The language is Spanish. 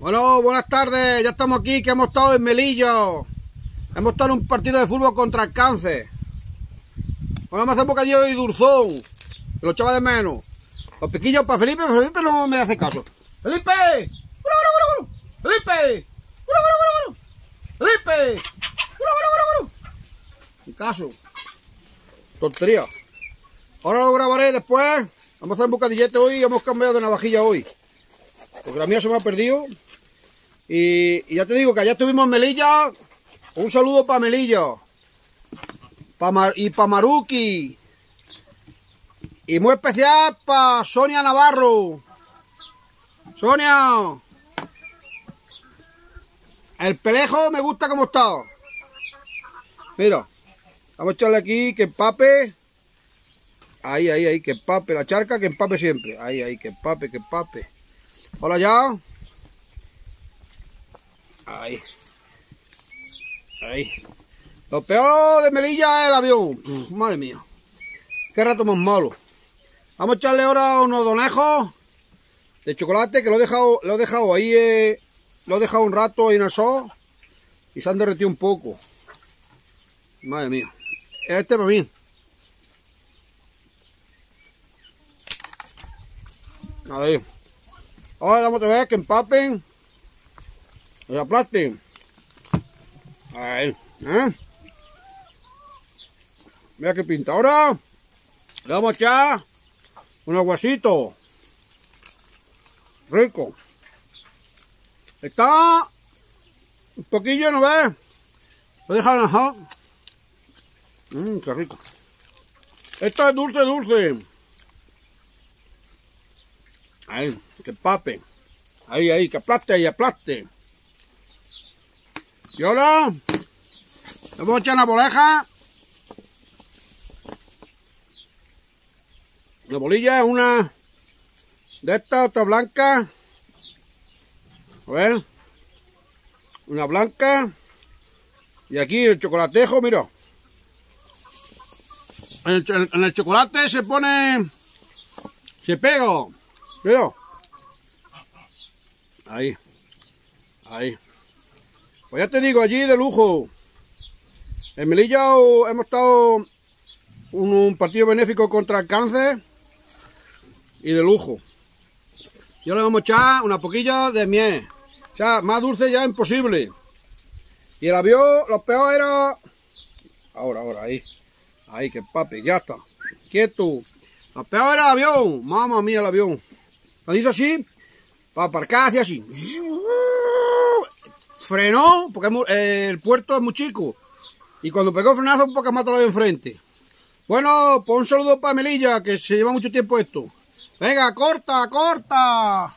Bueno, buenas tardes, ya estamos aquí, que hemos estado en Melilla. Hemos estado en un partido de fútbol contra el cáncer. Ahora me hace bocadillo y dulzón, que lo echaba de menos. Los piquillos para Felipe, pero Felipe no me hace caso. ¡Felipe! ¡Felipe! ¡Felipe! Sin caso. Tontería. Ahora lo grabaré después. Vamos a hacer un bocadillete hoy y hemos cambiado de navajilla hoy, porque la mía se me ha perdido. Y ya te digo que allá estuvimos en Melilla. Un saludo para Melilla. Y para Maruki. Y muy especial para Sonia Navarro. Sonia. El pelejo me gusta como está. Mira. Vamos a echarle aquí que empape. Ahí, que empape. La charca que empape siempre. Ahí, que empape. Hola ya. Ahí. Lo peor de Melilla es el avión. Madre mía. Qué rato más malo. Vamos a echarle ahora unos donejos de chocolate que lo he dejado ahí. Lo he dejado un rato ahí en el sol y se han derretido un poco. Madre mía. Este para mí. Ahí. Ahora vamos a ver que empapen. Que aplasten. Ahí. Mira qué pinta. Ahora le vamos a echar un aguacito. Rico. Está un poquillo, ¿no ves? Lo dejan ajá. Qué rico. Esto es dulce. Ahí, que empape. Ahí, que aplaste. Y ahora le vamos a echar una boleja. La bolilla es una de estas, otra blanca. A ver. Una blanca. Y aquí el chocolatejo, mira. En el chocolate se pone. Se pega. Mira. Ahí. Pues ya te digo, allí de lujo. En Melilla hemos estado un partido benéfico contra el cáncer y de lujo. Y ahora le vamos a echar una poquilla de miel. O sea, más dulce ya imposible. Y el avión, lo peor era... Ahora, ahí, que papi, ya está. Quieto. Lo peor era el avión. Mamma mía, el avión. Lo hizo así, para aparcar, hacia así. Frenó, porque el puerto es muy chico. Y cuando pegó el frenazo, un poco mató la de enfrente. Bueno, pues un saludo para Melilla, que se lleva mucho tiempo esto. Venga, corta.